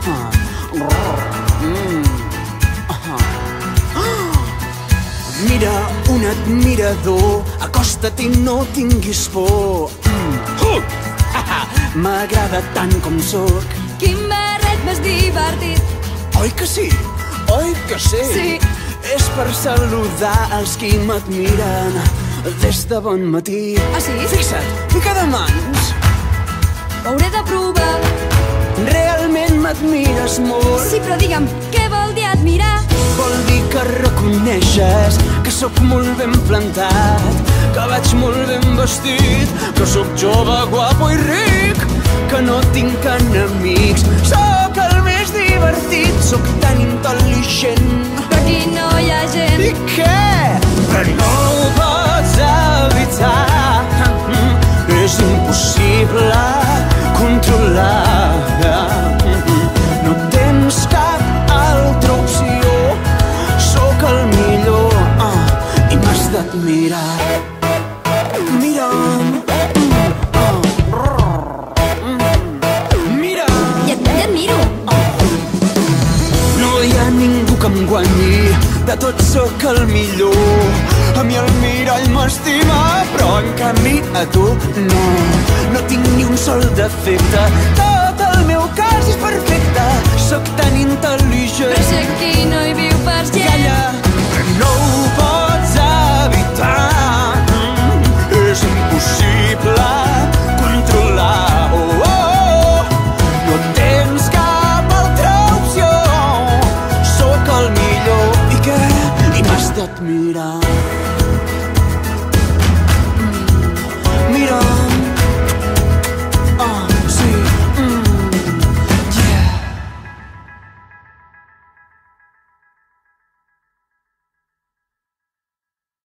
Mira un admirador, acosta't i no tinguis por. M'agrada tant com sóc. Quin barret més divertit. Oi que sí? Oi que sí? Sí. És per saludar els qui m'admiren des de bon matí. Ah, sí? Fixa't, fica de mans. Ho hauré de provar. Realment m'admires molt. Sí, però digue'm, què vol dir admirar? Vol dir que reconeixes que sóc molt ben plantat, que vaig molt ben vestit, que sóc jove, guapo i ric, que no tinc enemics. Sóc el més divertit, sóc tan intel·ligent. Però aquí no hi ha gent. I què? Però no ho pots evitar. És impossible controlar. No tens cap altra opció. Sóc el millor i m'has d'admirar. Mira'm. Mira'm. Ja t'admiro. No hi ha ningú que em guanyi, de tot sóc el millor. A mi el mirall m'estima, però en canvi a tu no. No tinc ni un sol defecte, tot el meu cas és perfecte. Sóc tan intel·ligent. Però si aquí no hi viu pas gent. Calla, però no ho pots evitar. És impossible controlar. No tens cap altra opció. Sóc el millor i què? I m'has d'admirar.